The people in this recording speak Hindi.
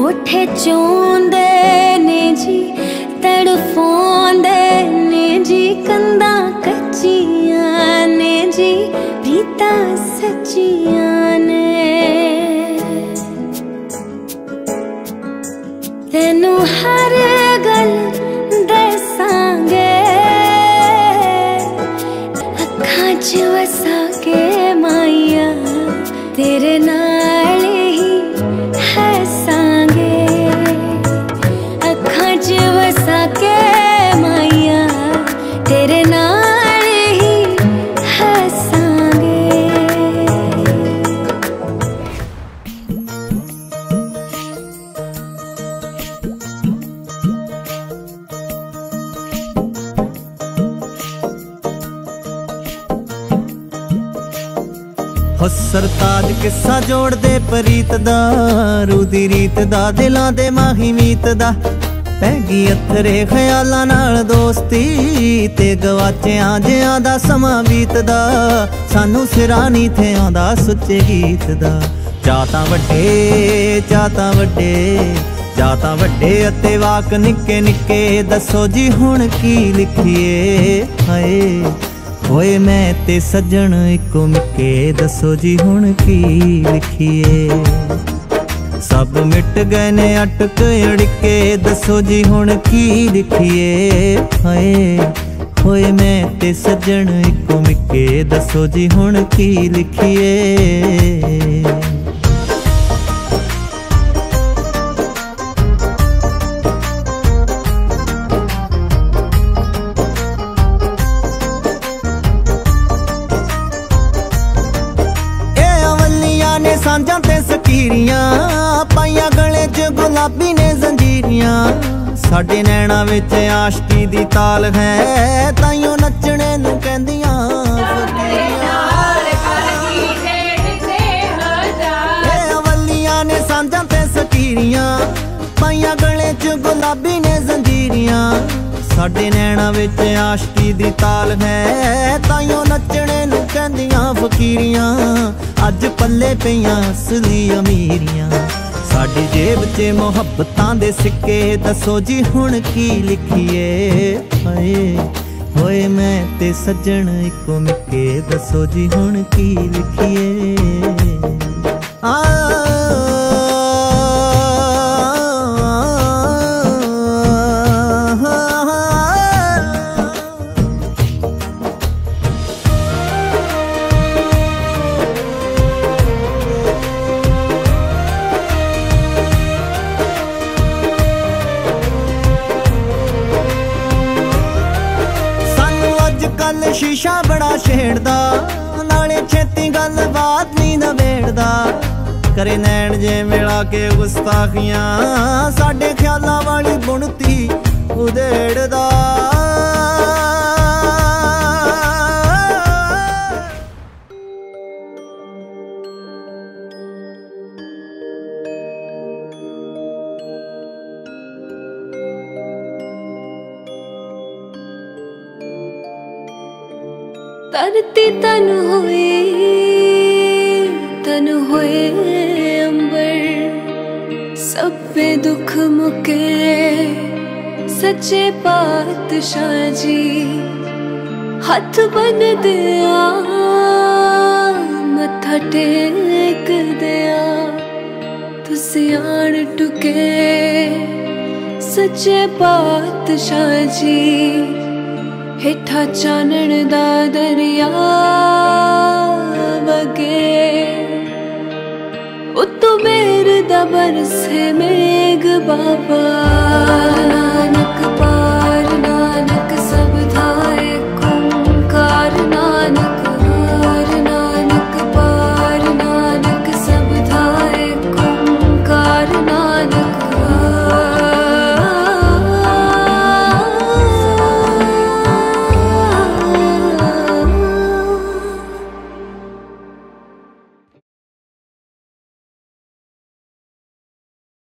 होठे चोंदे ने जी तड़फोंदे ने जी कंधा कच्चियां ने जी प्रीता सच्चियां ने तेनू हर गल दसांगे अखां च वसा के माइया तेरे नाल ही हसांगे अखां च वसा के माइया तेरे नाल ही हसांगे। हो सरताज किस्सा जोड़ दे प्रीत दा रूदी रीत दा दिलां दे माही मीत दा पैगी अथरे ख्यालां नाल दोस्ती ते गवाचियां जियां दा समां बीतदा सानू सिरा नहीं थे आंदा सुच्चे गीत दा चाहतां वड्डे जातां वड्डे अते वाक निक्के निक्के दसो जी हुण की लिखिए हाय होए मैं ते सज्जन इको मिके दसो जी हुण की लिखिए सब मिट गए ने अटक अड़के दसो जी हुण की लिखिए हाय होए मैं ते सज्जन इको मिके दसो जी हुण की लिखिए। सांझां ते सकीरियां पाइयां गले च गुलाबी ने जंजीरियां साडे नैना विच आशकी दी ताल है ताइयों नचने नूं कहंदियां अवलियां ने सांझां ते सकीरियां पाइयां गले च गुलाबी ने जंजीरियां साडे नैना विच आशकी दी ताल है ताइयों नचने नूं कहंदियां फकीरियां अज पल्ले पईयां असली अमीरियां साडी जेब च मुहब्बतां दे सिक्के दसो जी हुण की लिखिए हाय होए मैं ते सज्जन इको मिके दसो जी हुण की लिखिए। कल शीशा बड़ा छेड़दा नाले छेती गल बात नहीं नवेड़दा करे नैन जे मिला के गुस्ताखियां साडे ख्यालां वाली बुनती उधेड़दा धरती तन होए अंबर सब पे दुख मुके सच्चे पातशाह जी हथ बन दिया मत्था टेक दिया तुसी आन टुके सच्चे पातशाह जी हेठा चानण दा दरिया वगे उत्तो मेर दा बरसे मेघ बाबा।